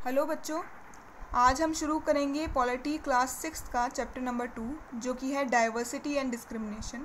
Hello बच्चों, आज हम शुरू करेंगे पॉलिटी क्लास 6 का चैप्टर नंबर 2 जो कि है diversity and discrimination.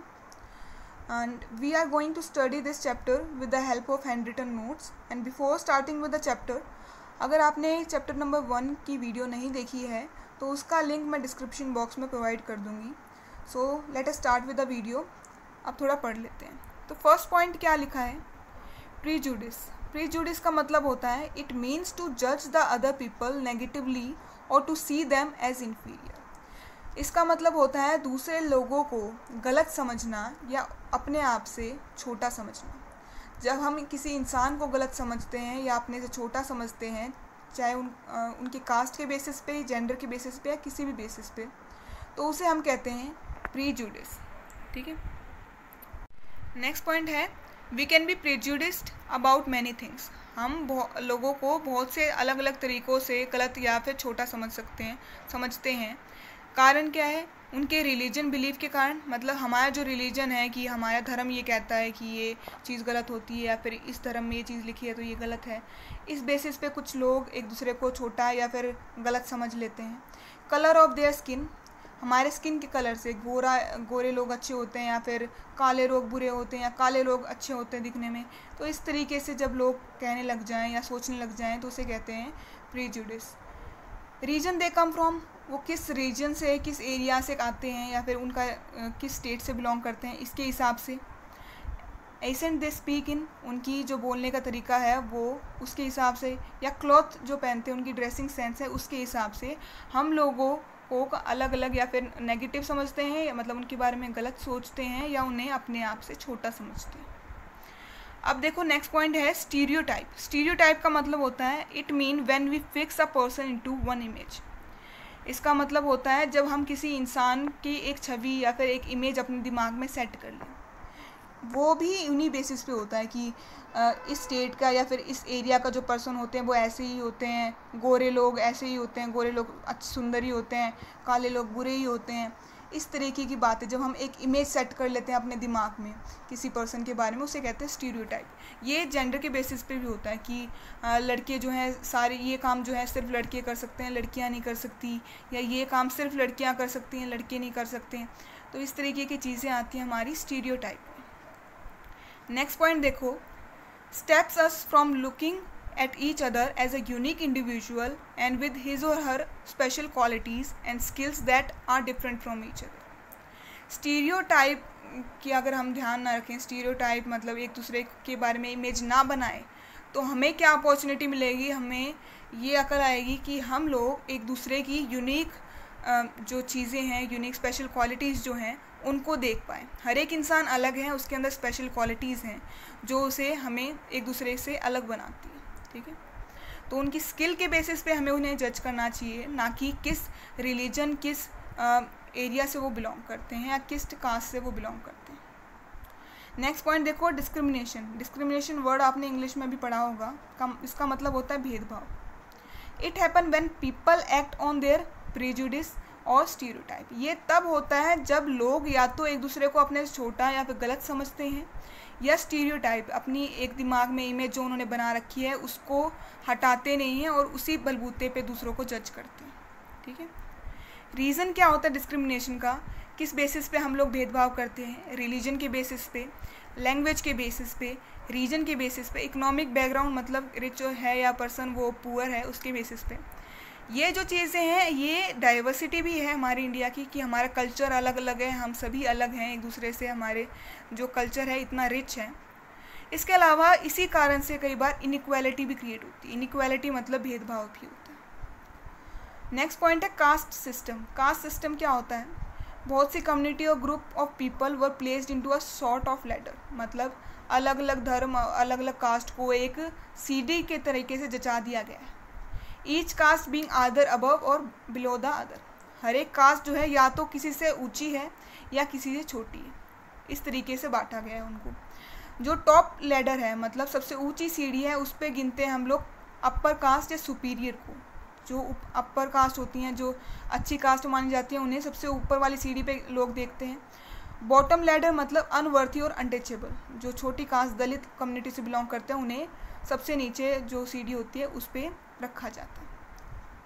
And we are going to study this chapter with the help of hand written notes. And before starting with the chapter, अगर आपने चैप्टर नंबर 1 की वीडियो नहीं देखी है तो उसका लिंक मैं डिस्क्रिप्शन बॉक्स में प्रोवाइड कर दूँगी। So let us start with the video. अब थोड़ा पढ़ लेते हैं। तो फर्स्ट पॉइंट क्या लिखा है? प्रीजुडिस। प्रीजुडिस का मतलब होता है इट मीन्स टू जज द अदर पीपल नेगेटिवली और to see them as inferior. इसका मतलब होता है दूसरे लोगों को गलत समझना या अपने आप से छोटा समझना। जब हम किसी इंसान को गलत समझते हैं या अपने से छोटा समझते हैं, चाहे उनके कास्ट के बेसिस पे, जेंडर के बेसिस पे या किसी भी बेसिस पे, तो उसे हम कहते हैं प्रीजुडिस। ठीक है। नेक्स्ट पॉइंट है we can be prejudiced about many things. हम लोगों को बहुत से अलग अलग तरीक़ों से गलत या फिर छोटा समझते हैं। कारण क्या है? उनके रिलीजन बिलीफ के कारण। मतलब हमारा जो रिलीजन है कि हमारा धर्म ये कहता है कि ये चीज़ गलत होती है या फिर इस धर्म में ये चीज़ लिखी है तो ये गलत है। इस बेसिस पे कुछ लोग एक दूसरे को छोटा या फिर गलत समझ लेते हैं। कलर ऑफ देयर स्किन, हमारे स्किन के कलर से गोरे लोग अच्छे होते हैं या फिर काले लोग बुरे होते हैं या काले लोग अच्छे होते हैं दिखने में। तो इस तरीके से जब लोग कहने लग जाएं या सोचने लग जाएं तो उसे कहते हैं prejudice. Reason they come from, वो किस रीजन से, किस एरिया से आते हैं या फिर उनका किस स्टेट से बिलोंग करते हैं, इसके हिसाब से। एसेंट दे स्पीक इन, उनकी जो बोलने का तरीका है वो उसके हिसाब से। या क्लॉथ जो पहनते हैं, उनकी ड्रेसिंग सेंस है, उसके हिसाब से हम लोगों को अलग अलग या फिर नेगेटिव समझते हैं, या मतलब उनके बारे में गलत सोचते हैं या उन्हें अपने आप से छोटा समझते हैं। अब देखो नेक्स्ट पॉइंट है स्टीरियोटाइप। स्टीरियोटाइप का मतलब होता है it mean when we fix a person into one image. इसका मतलब होता है जब हम किसी इंसान की एक छवि या फिर एक इमेज अपने दिमाग में सेट कर लें। वो भी उन्हीं बेसिस पे होता है कि इस स्टेट का या फिर इस एरिया का जो पर्सन होते हैं वो ऐसे ही होते हैं, गोरे लोग ऐसे ही होते हैं, गोरे लोग सुंदर ही होते हैं, काले लोग बुरे ही होते हैं। इस तरीके की बातें जब हम एक इमेज सेट कर लेते हैं अपने दिमाग में किसी पर्सन के बारे में, उसे कहते हैं स्टीरियोटाइप। ये जेंडर के बेसिस पे भी होता है कि लड़के जो हैं सारे ये काम जो है सिर्फ लड़के कर सकते हैं, लड़कियां नहीं कर सकती, या ये काम सिर्फ लड़कियां कर सकती हैं, लड़के नहीं कर सकते हैं। तो इस तरीके की चीज़ें आती हैं हमारी स्टीरियोटाइप में। नेक्स्ट पॉइंट देखो, steps us from looking at each other as a unique individual and with his or her special qualities and skills that are different from each other. Stereotype की अगर हम ध्यान ना रखें, स्टीरियोटाइप मतलब एक दूसरे के बारे में इमेज ना बनाए, तो हमें क्या अपॉर्चुनिटी मिलेगी? हमें ये अकल आएगी कि हम लोग एक दूसरे की यूनिक जो चीज़ें हैं, यूनिक स्पेशल क्वालिटीज़ जो हैं उनको देख पाएँ। हर एक इंसान अलग है, उसके अंदर स्पेशल क्वालिटीज़ हैं जो उसे हमें एक दूसरे से अलग बनाती है। ठीक है। तो उनकी स्किल के बेसिस पे हमें उन्हें जज करना चाहिए, ना कि किस रिलीजन, किस एरिया से वो बिलोंग करते हैं या किस कास्ट से वो बिलोंग करते हैं। नेक्स्ट पॉइंट देखो डिस्क्रिमिनेशन। डिस्क्रिमिनेशन वर्ड आपने इंग्लिश में भी पढ़ा होगा। इसका मतलब होता है भेदभाव। It happen when people act on their prejudice और स्टीरियोटाइप। ये तब होता है जब लोग या तो एक दूसरे को अपने से छोटा या फिर गलत समझते हैं, या स्टीरियोटाइप अपनी एक दिमाग में इमेज जो उन्होंने बना रखी है उसको हटाते नहीं हैं और उसी बलबूते पे दूसरों को जज करते हैं। ठीक है। रीज़न क्या होता है डिस्क्रिमिनेशन का? किस बेसिस पे हम लोग भेदभाव करते हैं? रिलीजन के बेसिस पे, लैंग्वेज के बेसिस पे, रीजन के बेसिस पे, इकोनॉमिक बैकग्राउंड मतलब रिच है या पर्सन वो पुअर है उसके बेसिस पे। ये जो चीज़ें हैं ये डाइवर्सिटी भी है हमारी इंडिया की, कि हमारा कल्चर अलग अलग है, हम सभी अलग हैं एक दूसरे से, हमारे जो कल्चर है इतना रिच है। इसके अलावा इसी कारण से कई बार इनइक्वालिटी भी क्रिएट होती है। इनइक्वालिटी मतलब भेदभाव भी होता है। नेक्स्ट पॉइंट है कास्ट सिस्टम। कास्ट सिस्टम क्या होता है? बहुत सी कम्युनिटी और group of people were placed into a sort of ladder. मतलब अलग अलग धर्म, अलग अलग कास्ट को एक सीढ़ी के तरीके से जचा दिया गया है। Each caste being other above और बिलो द अदर। हर एक कास्ट जो है या तो किसी से ऊंची है या किसी से छोटी है, इस तरीके से बांटा गया है उनको। जो टॉप लैडर है मतलब सबसे ऊंची सीढ़ी है, उस पे गिनते हैं हम लोग अपर कास्ट या सुपीरियर को। जो अपर कास्ट होती हैं, जो अच्छी कास्ट मानी जाती हैं, उन्हें सबसे ऊपर वाली सीढ़ी पे लोग देखते हैं। बॉटम लैडर मतलब अनवर्थी और अनटचेबल। जो छोटी कास्ट दलित कम्युनिटी से बिलोंग करते हैं उन्हें सबसे नीचे जो सीढ़ी होती है उस पर रखा जाता है।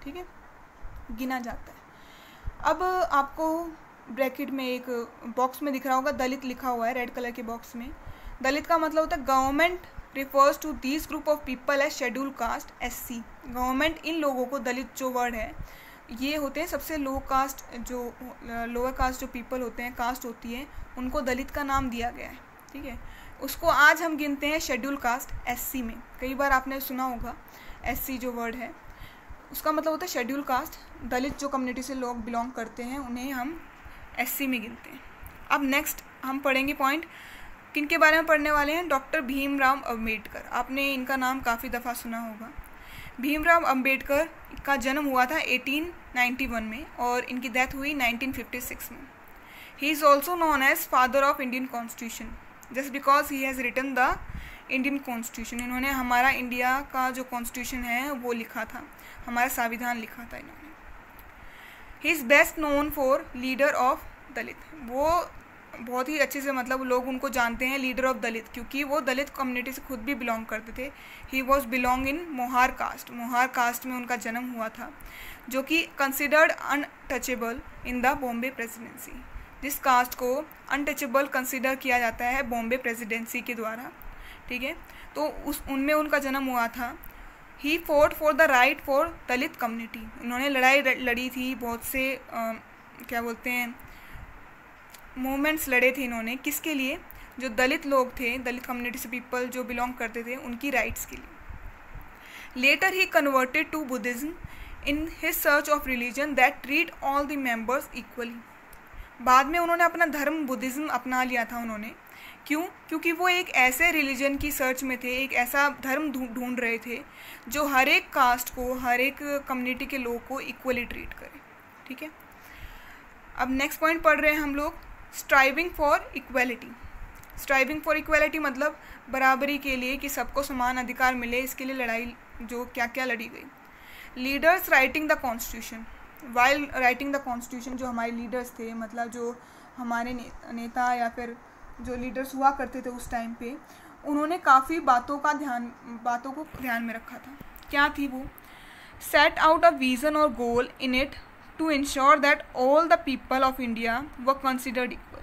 ठीक है, गिना जाता है। अब आपको ब्रैकेट में एक बॉक्स में दिख रहा होगा दलित लिखा हुआ है रेड कलर के बॉक्स में। दलित का मतलब होता है government refers to this group of people as schedule caste SC। Government इन लोगों को, दलित जो वर्ड है ये होते हैं सबसे लो कास्ट, जो लोअर कास्ट जो पीपल होते हैं, कास्ट होती है, उनको दलित का नाम दिया गया है। ठीक है, उसको आज हम गिनते हैं शेड्यूल कास्ट SC में। कई बार आपने सुना होगा SC जो वर्ड है उसका मतलब होता है शेड्यूल कास्ट। दलित जो कम्युनिटी से लोग बिलोंग करते हैं उन्हें हम SC में गिनते हैं। अब नेक्स्ट हम पढ़ेंगे पॉइंट, किन के बारे में पढ़ने वाले हैं? डॉक्टर भीमराव अम्बेडकर। आपने इनका नाम काफ़ी दफ़ा सुना होगा। भीमराव अम्बेडकर का जन्म हुआ था 1891 में और इनकी डेथ हुई 1956 में। He is also known as father of Indian constitution just because he has written the Indian constitution. इन्होंने हमारा इंडिया का जो कॉन्स्टिट्यूशन है वो लिखा था, हमारा संविधान लिखा था इन्होंने। He is best known for leader of Dalit. वो बहुत ही अच्छे से, मतलब लोग उनको जानते हैं लीडर ऑफ दलित, क्योंकि वो दलित कम्युनिटी से खुद भी बिलोंग करते थे। He was belong in Mohar caste. Mohar caste में उनका जन्म हुआ था, जो कि considered untouchable in the Bombay presidency. जिस कास्ट को अनटचेबल कंसिडर किया जाता है बॉम्बे प्रेसिडेंसी के द्वारा। ठीक है, तो उनमें उनका जन्म हुआ था। He fought for the right for Dalit community. उन्होंने लड़ाई लड़ी थी, बहुत से क्या बोलते हैं मूवमेंट्स लड़े थे इन्होंने। किसके लिए? जो दलित लोग थे, दलित कम्युनिटी से पीपल जो बिलोंग करते थे, उनकी राइट्स के लिए। Later he converted to Buddhism in his search of religion that treat all the members equally. बाद में उन्होंने अपना धर्म बुद्धिज्म अपना लिया था उन्होंने। क्यों? क्योंकि वो एक ऐसे रिलीजन की सर्च में थे, एक ऐसा धर्म ढूंढ रहे थे जो हर एक कास्ट को, हर एक कम्युनिटी के लोग को इक्वली ट्रीट करे। ठीक है, अब नेक्स्ट पॉइंट पढ़ रहे हैं हम लोग, striving for equality. Striving for equality मतलब बराबरी के लिए, कि सबको समान अधिकार मिले, इसके लिए लड़ाई जो क्या क्या लड़ी गई। Leaders writing the constitution. While writing the constitution, जो हमारे लीडर्स थे, मतलब जो हमारे नेता या फिर जो लीडर्स हुआ करते थे उस टाइम पे, उन्होंने काफ़ी बातों को ध्यान में रखा था। क्या थी वो? सेट आउट अ विजन और goal in it to ensure that all the people of India were considered equal.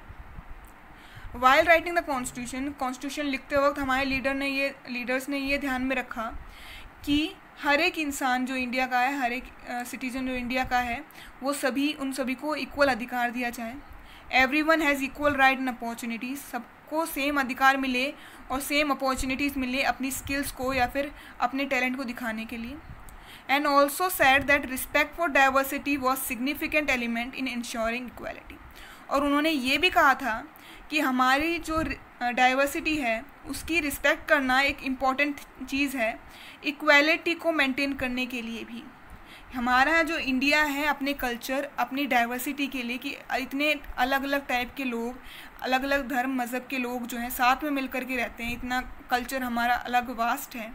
While writing the constitution लिखते वक्त हमारे लीडर्स ने ये ध्यान में रखा कि हर एक इंसान जो इंडिया का है, हर एक सिटीजन जो इंडिया का है, वो उन सभी को इक्वल अधिकार दिया जाए। Everyone has equal right and opportunities. सबको सेम अधिकार मिले और सेम अपॉर्चुनिटीज़ मिले अपनी स्किल्स को या फिर अपने टैलेंट को दिखाने के लिए। And also said that respect for diversity was significant element in ensuring equality. और उन्होंने ये भी कहा था कि हमारी जो डाइवर्सिटी है उसकी रिस्पेक्ट करना एक इम्पॉर्टेंट चीज़ है इक्वालिटी को मेंटेन करने के लिए भी। हमारा जो इंडिया है अपने कल्चर, अपनी डाइवर्सिटी के लिए, कि इतने अलग अलग टाइप के लोग, अलग अलग धर्म मज़हब के लोग जो हैं साथ में मिल कर के रहते हैं, इतना कल्चर हमारा अलग वास्ट है,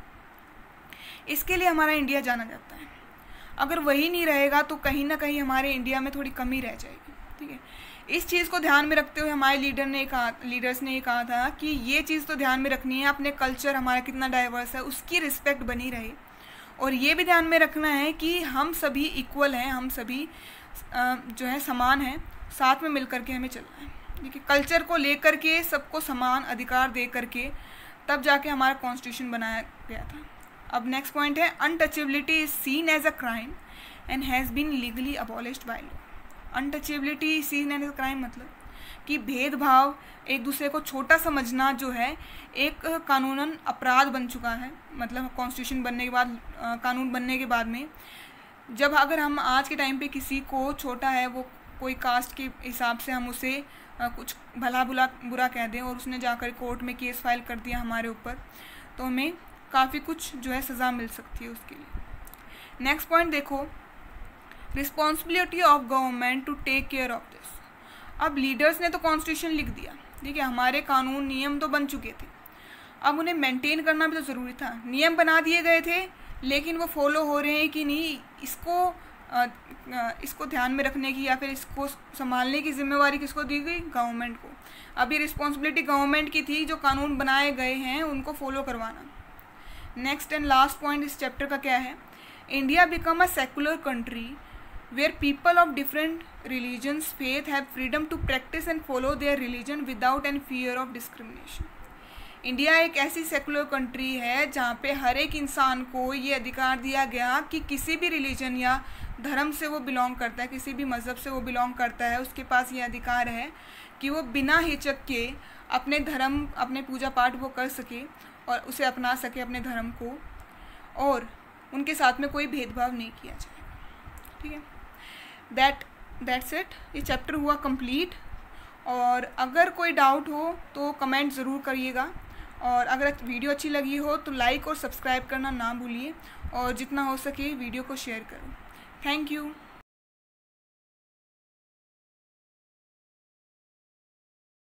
इसके लिए हमारा इंडिया जाना जाता है। अगर वही नहीं रहेगा तो कहीं ना कहीं हमारे इंडिया में थोड़ी कमी रह जाएगी। ठीक है, इस चीज़ को ध्यान में रखते हुए हमारे लीडर्स ने ये कहा था कि ये चीज़ तो ध्यान में रखनी है, अपने कल्चर हमारा कितना डाइवर्स है उसकी रिस्पेक्ट बनी रहे, और ये भी ध्यान में रखना है कि हम सभी इक्वल हैं, हम सभी जो है समान हैं, साथ में मिल करके हमें चलना है। देखिए, कल्चर को लेकर के सबको समान अधिकार दे करके तब जाके हमारा कॉन्स्टिट्यूशन बनाया गया था। अब नेक्स्ट पॉइंट है, untouchability is seen as a crime and has been legally abolished by law. Untouchability seen as a crime मतलब कि भेदभाव, एक दूसरे को छोटा समझना जो है एक कानूनन अपराध बन चुका है। मतलब कॉन्स्टिट्यूशन बनने के बाद, कानून बनने के बाद में, जब अगर हम आज के टाइम पे किसी को छोटा है, वो कोई कास्ट के हिसाब से हम उसे कुछ भला बुरा कह दें और उसने जाकर कोर्ट में केस फाइल कर दिया हमारे ऊपर, तो हमें काफ़ी कुछ जो है सज़ा मिल सकती है उसके लिए। नेक्स्ट पॉइंट देखो, responsibility of government to take care of this. अब लीडर्स ने तो कॉन्स्टिट्यूशन लिख दिया, ठीक है, हमारे कानून नियम तो बन चुके थे, अब उन्हें मेंटेन करना भी तो ज़रूरी था। नियम बना दिए गए थे लेकिन वो फॉलो हो रहे हैं कि नहीं, इसको ध्यान में रखने की या फिर इसको संभालने की जिम्मेवारी किसको दी गई? गवर्नमेंट को। अभी रिस्पॉन्सिबिलिटी गवर्नमेंट की थी जो कानून बनाए गए हैं उनको फॉलो करवाना। नेक्स्ट एंड लास्ट पॉइंट इस चैप्टर का क्या है? India become a secular country where people of different religions, faith have freedom to practice and follow their religion without any fear of discrimination. India एक ऐसी secular country है जहाँ पे हर एक इंसान को ये अधिकार दिया गया कि किसी भी रिलीजन या धर्म से वो बिलोंग करता है, किसी भी मज़हब से वो बिलोंग करता है, उसके पास ये अधिकार है कि वो बिना हिचक के अपने धर्म, अपने पूजा पाठ वो कर सके और उसे अपना सके अपने धर्म को, और उनके साथ में कोई भेदभाव नहीं किया जाएगा. ठीक है, दैट्स इट. ये चैप्टर हुआ कंप्लीट. और अगर कोई डाउट हो तो कमेंट ज़रूर करिएगा, और अगर वीडियो अच्छी लगी हो तो लाइक और सब्सक्राइब करना ना भूलिए, और जितना हो सके वीडियो को शेयर करो. Thank you.